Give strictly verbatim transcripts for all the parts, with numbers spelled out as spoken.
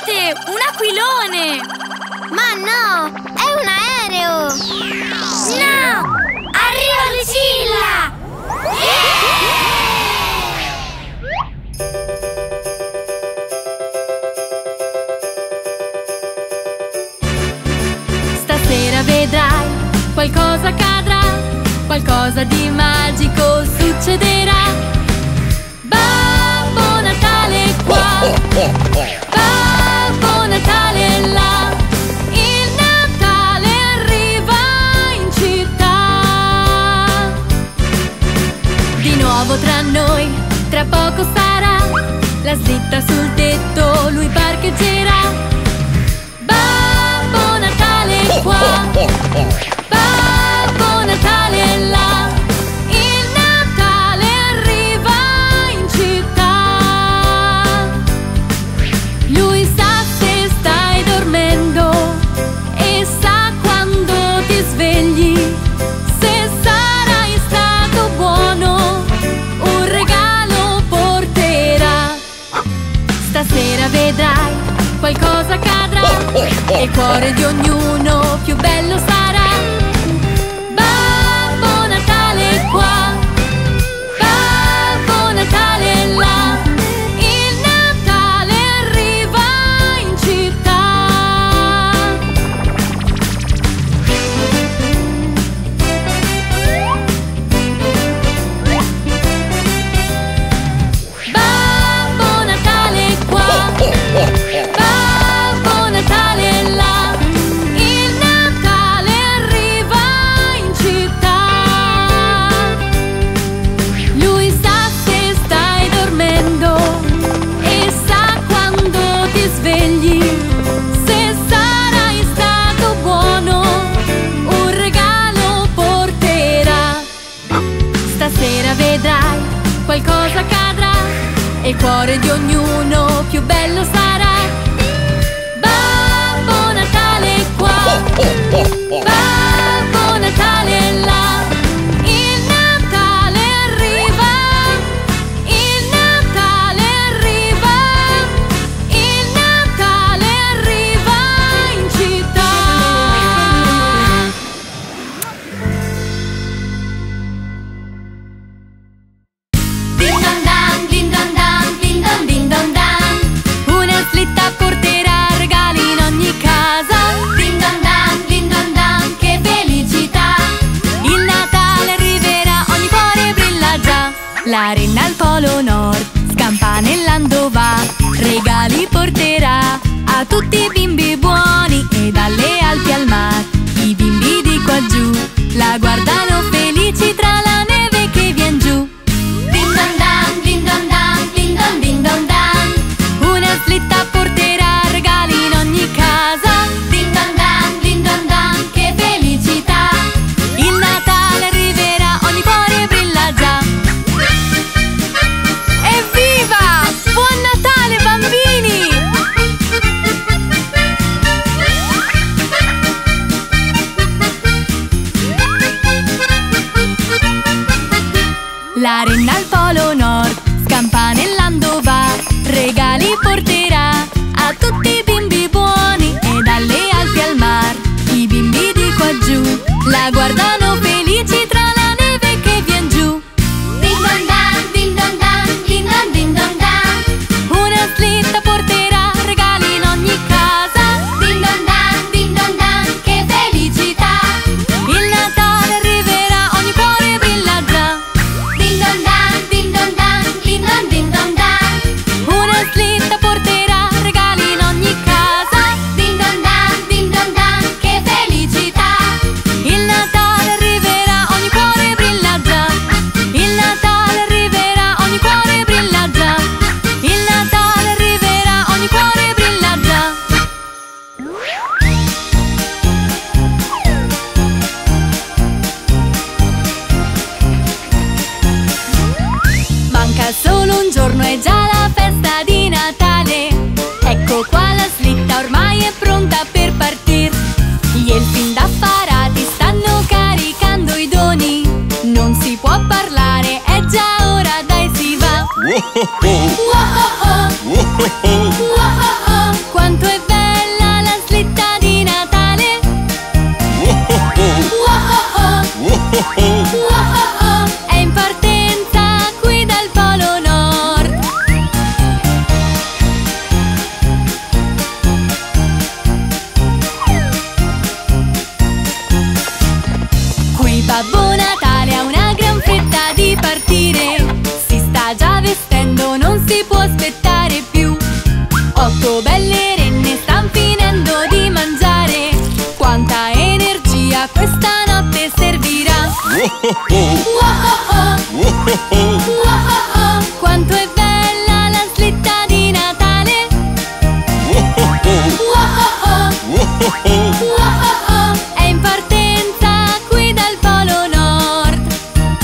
Guardate, un aquilone! Ma no, è un aereo! No! Arriva Lucilla! Stasera vedrai, qualcosa accadrà, qualcosa di magico succederà. Babbo Natale è qua, Babbo Natale è là, il Natale arriva in città. Di nuovo tra noi, tra poco sarà, la slitta sul tetto lui parcheggerà. Babbo Natale è qua, Babbo Natale è là, il Natale arriva in città. Lui sa se stai dormendo e sa quando ti svegli. Se sarai stato buono, un regalo porterà. Stasera vedrai, qualcosa accadrà e il cuore di ognuno più bello sarà. Babbo Natale è qua, Babbo Natale è là, il Natale arriva in città. Babbo Natale è qua, Babbo Natale è là, il Natale arriva in città. Lui sa se stai dormendo e sa quando ti svegli. Se sarai stato buono, un regalo porterà. Stasera vedrai, qualcosa accadrà e il cuore di ognuno più bello sarà. Babbo Natale è qua, Babbo Natale è là, il Natale arriva, il Natale arriva, il Natale arriva in città. Din don dan, din don dan, din don din don dan. Una slitta porterà regali in ogni casa. Din don dan, din don dan, che felicità. Il Natale arriverà, ogni cuore brilla già. La renna al polo nord, scampanellando va, regali porterà a tutti i bimbi buoni e dalle Alpi al mar. I bimbi di qua giù la guardano felici tra la neve che vien giù. Din don dan, din don dan, din don din don dan. Una slitta porterà regali in ogni casa. Din don dan, din don dan, che felicità. Il Natale arriverà, ogni cuore brilla già. Evviva! Buon Natale bambini! La renna al polo nord, scampanellando va, regali porterà a tutti i bimbi buoni e dalle Alpi al mar. I bimbi di qua giù la guardano felici tra la neve che vien giù. Din don dan, din don dan, din don din don dan. Una slitta porterà regali in ogni casa. Din don dan, din don dan, che felicità. Il Natale arriverà, ogni cuore brilla già. Din don dan, din don dan, din don din don dan. Una slitta porterà regali in ogni casa. Din don dan, din don dan, che felicità. Il Natale Quanto è bella la slitta di Natale! È in partenza qui dal Polo Nord.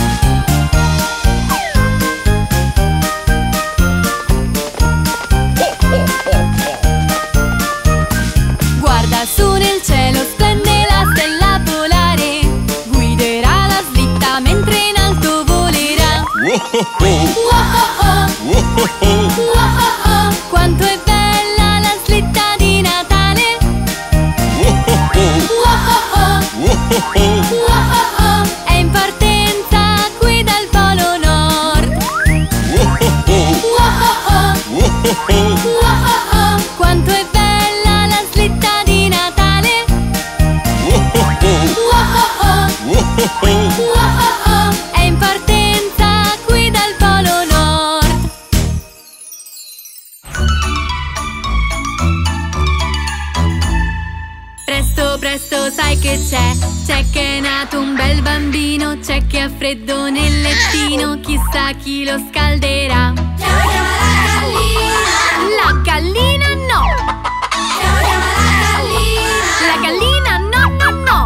Guarda su nel cielo, splende la stella polare. Guiderà la slitta mentre in alto volerà. Quanto è bella la slitta di Natale! È in partenza qui dal Polo Nord. Quanto è bella la slitta di Natale! È in partenza qui dal Polo Nord. Presto, presto, sai che c'è? C'è che è nato un bel bambino, c'è che ha freddo nel lettino, chissà chi lo scalderà. Chiama, chiama la gallina! La gallina no! Chiama, chiama la gallina! La gallina no, no, no!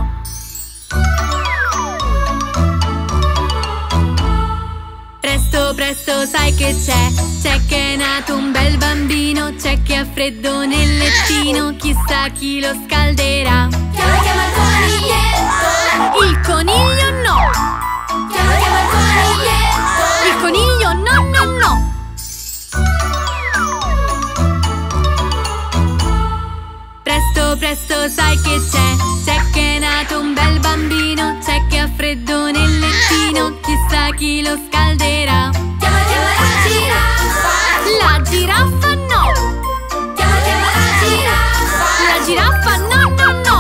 Presto, presto, sai che c'è? C'è che è nato un bel bambino, c'è che ha freddo nel lettino, chissà chi lo scalderà. Chiama, chiama il coniglietto! Il coniglio no! Chiama, chiama il coniglietto! Il coniglio no, no, no! Presto, presto, sai che c'è? C'è che è nato un bel bambino, c'è che ha freddo nel lettino, chissà chi lo scalderà. Chiama, chiama la giraffa! La giraffa no! Chiama, chiama la giraffa! La giraffa no, no, no!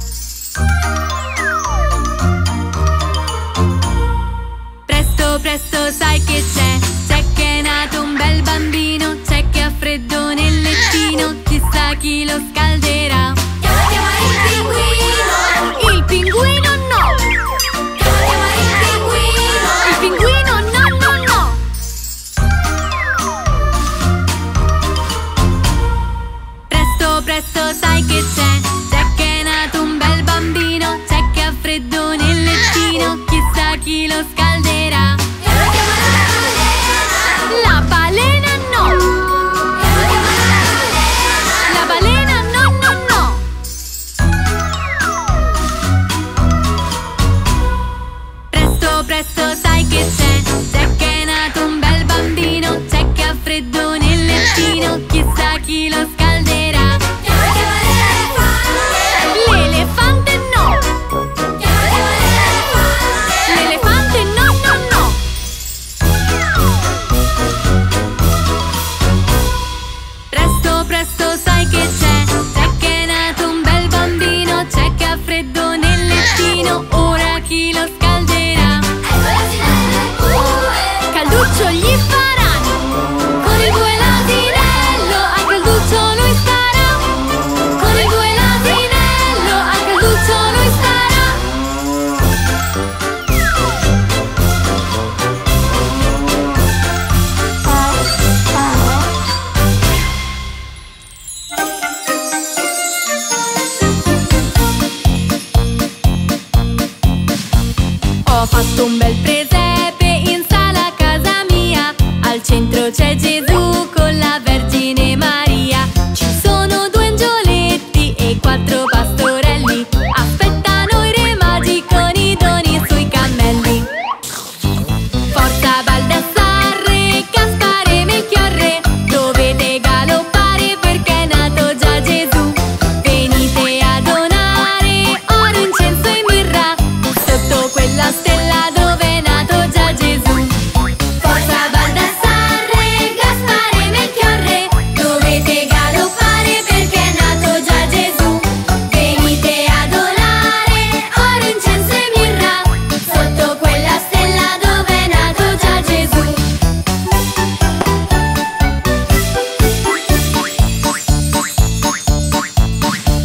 Presto, presto, sai che c'è? C'è che è nato un bel bambino, c'è che ha freddo nel lettino, chissà chi lo scalderà. Chiama, chiama il pinguino! Il pinguino no! Chiama, chiama il pinguino! Il pinguino no, no, no! Presto, presto, sai che c'è? C'è che è nato un bel bambino, c'è che ha freddo nel lettino, chissà chi lo scalderà. Chiama, chiama la balena! La balena no! Chiama, chiama la balena! La balena no, no, no! Presto, presto, sai che c'è? C'è che è nato un bel bambino, c'è che ha freddo nel lettino, chissà chi lo scalderà. Chiama, chiama l'elefante! L'elefante no! Chiama, chiama l'elefante! L'elefante no, no, no! Presto, presto, sai che c'è? C'è che è nato un bel bambino, c'è che ha freddo nel lettino, ora chi lo scalderà? Ecco l'asinello e il bue! Calduccio gli faranno, con il bue e l'asinello, a Calduccio lui starà. Con il bue e l'asinello, a Calduccio lui starà. Ho fatto un bel presepe in sala a casa mia, al centro c'è Gesù con la Vergine Maria. Ci sono due angioletti e quattro pastorelli, aspettano i re magi con i doni sui cammelli. Forza Baldassarre, Gaspare, Melchiorre, dovete galoppare perché è nato già Gesù. Venite a donare oro, incenso e mirra, sotto quella stella dove è nato già Gesù. Forza Baldassarre, Gaspare, Melchiorre, dovete galoppare perché è nato già Gesù. Venite a donare oro, incenso e mirra, sotto quella stella dove è nato già Gesù.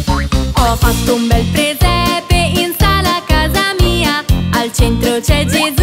Ho fatto un bel presepe in sala a casa mia, al centro c'è Gesù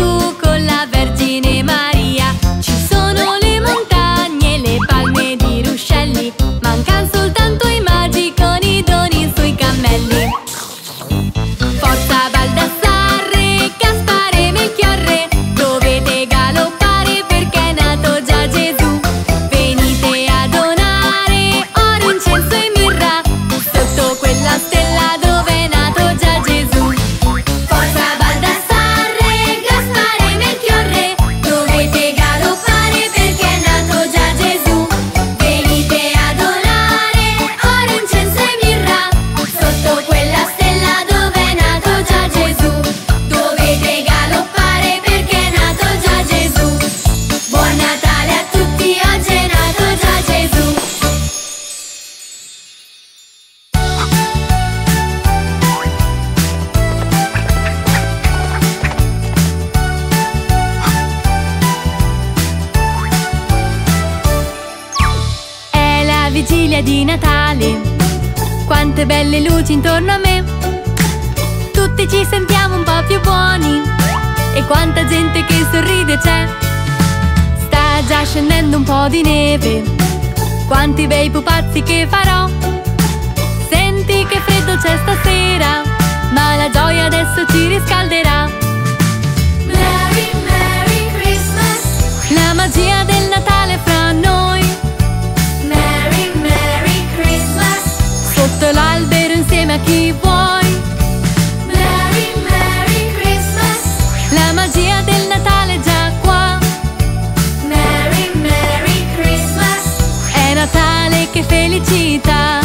vigilia di Natale. Quante belle luci intorno a me, tutti ci sentiamo un po' più buoni. E quanta gente che sorride c'è. Sta già scendendo un po' di neve, quanti bei pupazzi che farò. Senti che freddo c'è stasera, ma la gioia adesso ci riscalderà. Merry, Merry Christmas. La magia del Natale fra noi. Merry, Merry Christmas. Sotto l'albero insieme a chi vuoi. Merry, Merry Christmas. La magia del Natale è già qua. Merry, Merry Christmas. È Natale, che felicità.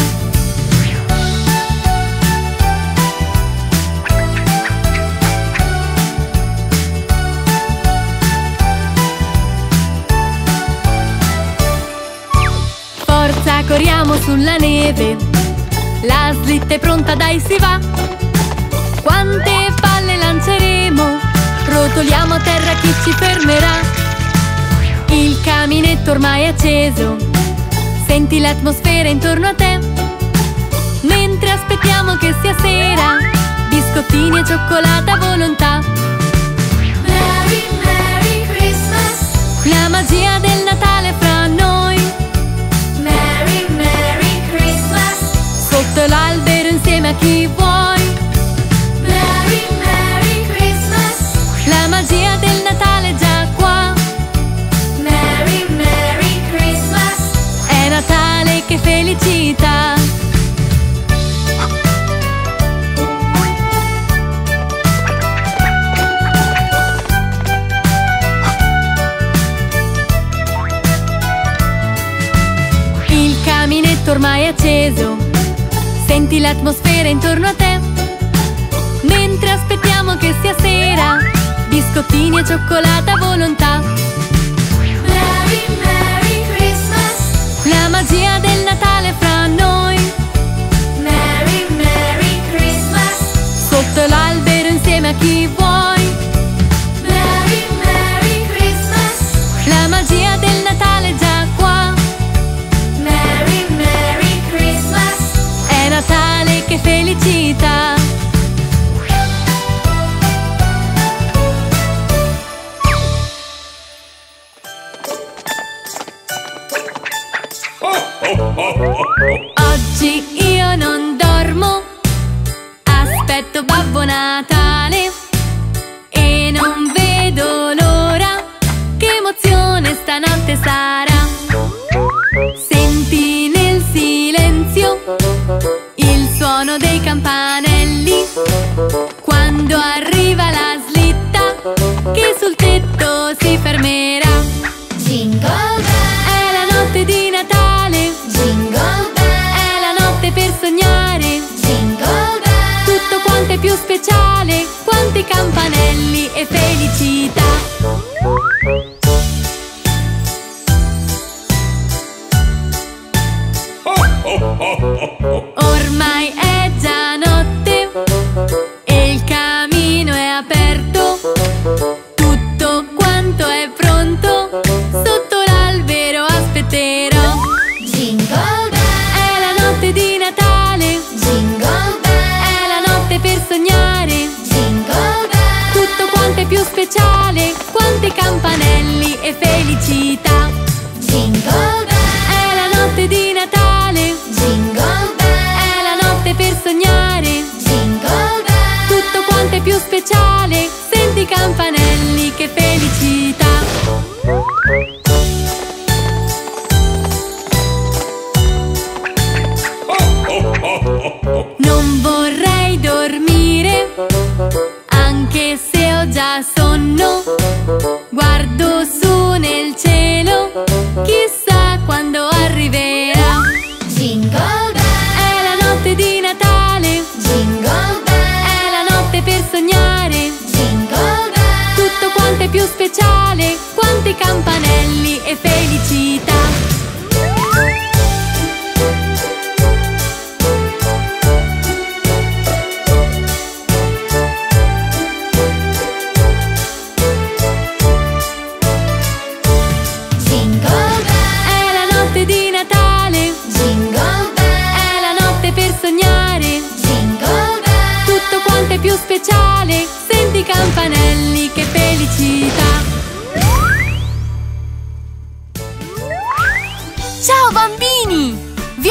Forza, corriamo sulla neve, la slitta è pronta, dai si va. Quante palle lanceremo, rotoliamo a terra, chi ci fermerà? Il caminetto ormai è acceso, senti l'atmosfera intorno a te. Mentre aspettiamo che sia sera, biscottini e cioccolata a volontà. Merry, Merry Christmas. La magia del Natale fra noi. Merry, Merry Christmas. Sotto l'albero insieme a chi vuoi. Merry, Merry Christmas. La magia del Natale è già qua. Merry, Merry Christmas. È Natale, che felicità. Il caminetto ormai è acceso, senti l'atmosfera intorno a te. Mentre aspettiamo che sia sera, biscottini e cioccolata a volontà. Merry, Merry Christmas. La magia del Natale fra noi. Merry, Merry Christmas. Sotto l'albero insieme a chi vuoi. Merry, Merry Christmas. La magia del Natale è già qua. Merry, Merry Christmas. È Natale, che felicità. Oggi io non dormo, aspetto Babbo Natale e non vedo l'ora, che emozione stanotte sarà. Senti nel silenzio il suono dei campanelli, quando arriva la slitta che sul tetto si fermerà. Jingle bell, È la notte di Natale, jingle bell, è la notte per sognare. jingle bell. Tutto quanto è più speciale, quanti campanelli e felicità. Ormai è già notte e il camino è aperto. Tutto quanto è pronto, sotto l'albero aspetterò. Jingle bell, È la notte di Natale, jingle bell, è la notte per sognare. jingle bell. Tutto quanto è più speciale, quanti campanelli e felicità. Jingle bell, È la notte di Natale, jingle bell, è la notte per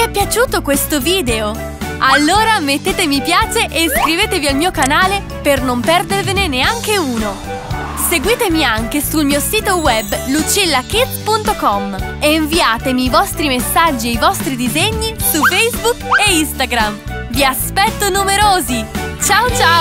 è piaciuto questo video? Allora mettete mi piace e iscrivetevi al mio canale per non perdervene neanche uno. Seguitemi anche sul mio sito web lucilla kids punto com e inviatemi i vostri messaggi e i vostri disegni su Facebook e Instagram. Vi aspetto numerosi! Ciao ciao!